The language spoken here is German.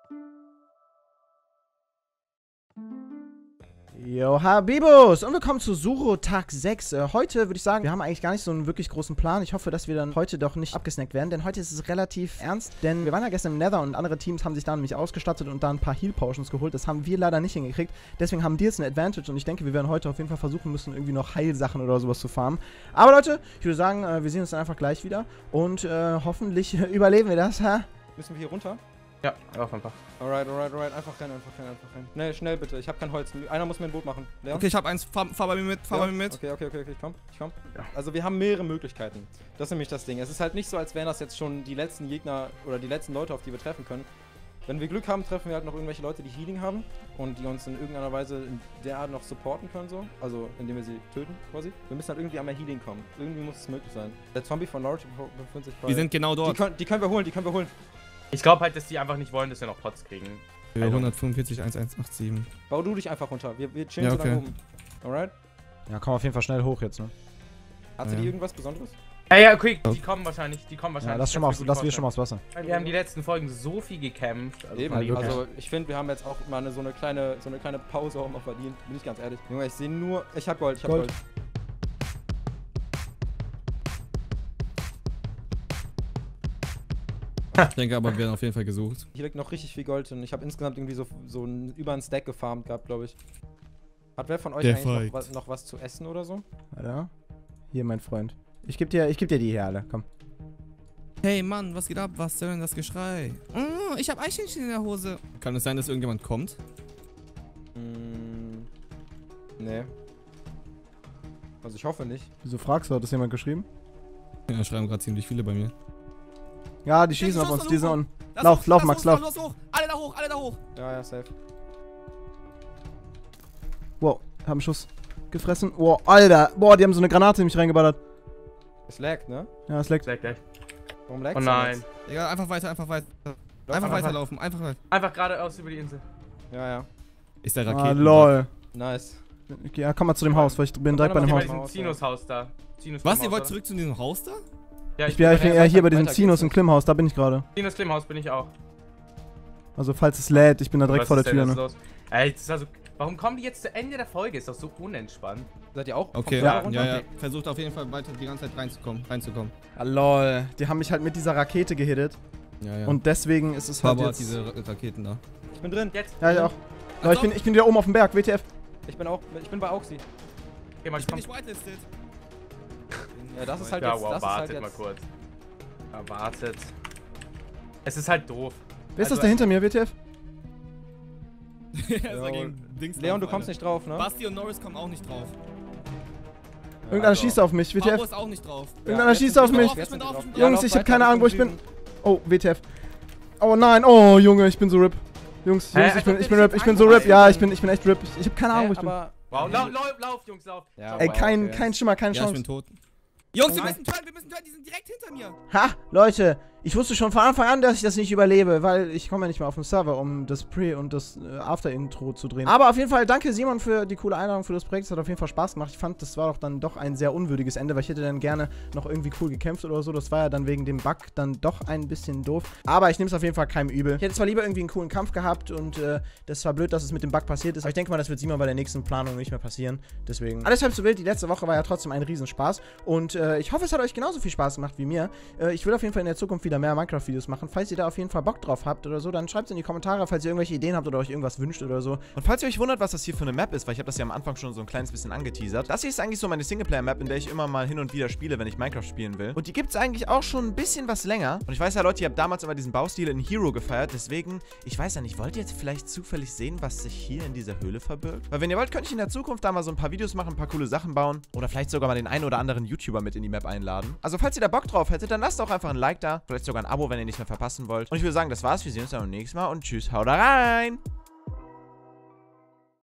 Yo, Habibos! Und willkommen zu Suro Tag 6. Heute würde ich sagen, wir haben eigentlich gar nicht so einen wirklich großen Plan. Ich hoffe, dass wir dann heute doch nicht abgesnackt werden, denn heute ist es relativ ernst. Denn wir waren ja gestern im Nether und andere Teams haben sich da nämlich ausgestattet und da ein paar Heal Potions geholt. Das haben wir leider nicht hingekriegt. Deswegen haben die jetzt eine Advantage und ich denke, wir werden heute auf jeden Fall versuchen müssen, irgendwie noch Heilsachen oder sowas zu farmen. Aber Leute, ich würde sagen, wir sehen uns dann einfach gleich wieder und hoffentlich überleben wir das, ha? Müssen wir hier runter? Ja, auf einfach. Alright. Einfach rennen. Schnell bitte. Ich habe kein Holz. Einer muss mir ein Boot machen. Leon? Okay, ich habe eins. Fahr bei mir mit. Fahr bei mir mit. Okay. Ich komm. Ja. Also wir haben mehrere Möglichkeiten. Das ist nämlich das Ding. Es ist halt nicht so, als wären das jetzt schon die letzten Gegner oder die letzten Leute, auf die wir treffen können. Wenn wir Glück haben, treffen wir halt noch irgendwelche Leute, die Healing haben und die uns in irgendeiner Weise in der Art noch supporten können, so. Also indem wir sie töten, quasi. Wir müssen halt irgendwie an mehr Healing kommen. Irgendwie muss es möglich sein. Der Zombie von Lorge befindet sich bei... Wir sind genau dort. Die können wir holen. Ich glaube halt, dass die einfach nicht wollen, dass wir noch Pots kriegen. 145, 1187. Bau du dich einfach runter. Wir chillen Ja, so okay. lange oben. Alright? Ja, komm auf jeden Fall schnell hoch jetzt, ne? Hatte die irgendwas Besonderes? Ja, okay, die kommen wahrscheinlich. Ja, lass wir schon mal aufs Wasser. Wir haben die letzten Folgen so viel gekämpft. Also Eben, von dem her. also ich finde, wir haben jetzt auch mal so eine kleine Pause auch mal verdient. Bin ich ganz ehrlich. Junge, ich sehe nur... Ich hab Gold. Ich denke aber, wir werden auf jeden Fall gesucht. Hier liegt noch richtig viel Gold und ich habe insgesamt irgendwie so über einen Stack gefarmt gehabt, glaube ich. Hat wer von euch eigentlich noch was zu essen oder so? Alter. Hier, mein Freund. Ich geb dir die hier alle, komm. Hey Mann, was geht ab? Was soll denn das Geschrei? Oh, ich habe Eichhörnchen in der Hose. Kann es sein, dass irgendjemand kommt? Nee. Also ich hoffe nicht. Wieso fragst du? Hat das jemand geschrieben? Ja, schreiben gerade ziemlich viele bei mir. Ja, die schießen auf uns, die sind unten. Lauf, Max, lauf. Hoch. Alle da hoch. Ja, safe. Wow, haben einen Schuss gefressen. Wow, Alter. Boah, die haben so eine Granate in mich reingeballert. Es laggt, ne? Ja, es leckt. Warum laggt Oh nein. Egal, einfach weiter. Einfach weiterlaufen, einfach weiter. Einfach geradeaus über die Insel. Ja. Ist der Ah, Raketen. lol. Nice. Okay, ja, komm mal zu dem Haus, weil ich bin direkt bei dem Bei Haus. diesem Sinus-Haus da. Was, ihr wollt zurück zu diesem Haus da? Ja, Ich bin ja hier bei diesem weiter Sinus geht's im Klimmhaus, da bin ich gerade. Sinus-Klimmhaus bin ich auch. Also falls es lädt, ich bin da direkt vor der Tür, ne? Los? Ey, das ist also, warum kommen die jetzt zu Ende der Folge? Ist doch so unentspannt. Seid ihr auch? Okay, vom Server runter? ja. Versucht auf jeden Fall weiter die ganze Zeit reinzukommen. Ah, lol. Die haben mich halt mit dieser Rakete gehittet. Ja. Und deswegen ist es halt Pablo hat jetzt... diese Raketen da. Ich bin drin. Jetzt. Ja, ich auch. Aber ich bin wieder oben auf dem Berg, WTF. Ich bin bei Auxi. Okay, mal, Ich bin nicht whitelisted. Ja, das ist halt ja, jetzt. wow, Das ist halt wartet mal jetzt. kurz. Ja, wartet. Es ist halt doof. Wer ist das Also, da hinter mir, WTF? Leon, du kommst nicht drauf, ne? Basti und Norris kommen auch nicht drauf. Irgendeiner schießt auf mich, Pablo WTF. ist auch nicht drauf. Irgendeiner schießt auf mich. Ich bin drauf. Jungs, ich hab keine Ahnung, wo ich bin. Oh, WTF. Oh nein, oh Junge, ich bin so RIP. Jungs, ich bin RIP, ich bin so RIP. Ja, ich bin echt RIP. Ich hab keine Ahnung, wo ich bin. Wow, lauf, Jungs, lauf. Ja, Ey, wow, kein Schimmer, keine Ja, ich bin Chance. tot. Jungs, wir müssen töten, die sind direkt hinter mir. Ha, Leute, ich wusste schon von Anfang an, dass ich das nicht überlebe, weil ich komme ja nicht mehr auf den Server, um das Pre- und das After-Intro zu drehen. Aber auf jeden Fall danke Simon für die coole Einladung für das Projekt. Es hat auf jeden Fall Spaß gemacht. Ich fand, das war dann doch ein sehr unwürdiges Ende, weil ich hätte dann gerne noch irgendwie cool gekämpft oder so. Das war ja dann wegen dem Bug dann doch ein bisschen doof. Aber ich nehme es auf jeden Fall keinem übel. Ich hätte zwar lieber irgendwie einen coolen Kampf gehabt und das war blöd, dass es mit dem Bug passiert ist. Aber ich denke mal, das wird Simon bei der nächsten Planung nicht mehr passieren. Deswegen alles halb so wild. Die letzte Woche war ja trotzdem ein Riesenspaß. Und ich hoffe, es hat euch genauso viel Spaß gemacht wie mir. Ich will auf jeden Fall in der Zukunft wieder mehr Minecraft-Videos machen. Falls ihr da auf jeden Fall Bock drauf habt oder so, dann schreibt es in die Kommentare, falls ihr irgendwelche Ideen habt oder euch irgendwas wünscht oder so. Und falls ihr euch wundert, was das hier für eine Map ist, weil ich habe das ja am Anfang schon so ein kleines bisschen angeteasert. Das hier ist eigentlich so meine Singleplayer-Map, in der ich immer mal hin und wieder spiele, wenn ich Minecraft spielen will. Und die gibt es eigentlich auch schon ein bisschen was länger. Und ich weiß ja, Leute, ihr habt damals immer diesen Baustil in Hero gefeiert, deswegen, ich weiß ja nicht, wollt ihr jetzt vielleicht zufällig sehen, was sich hier in dieser Höhle verbirgt? Weil wenn ihr wollt, könnte ich in der Zukunft da mal so ein paar Videos machen, ein paar coole Sachen bauen. Oder vielleicht sogar mal den einen oder anderen YouTuber mit in die Map einladen. Also falls ihr da Bock drauf hättet, dann lasst auch einfach ein Like da. Vielleicht sogar ein Abo, wenn ihr nichts mehr verpassen wollt. Und ich würde sagen, das war's. Wir sehen uns dann beim nächsten Mal und tschüss, haut rein!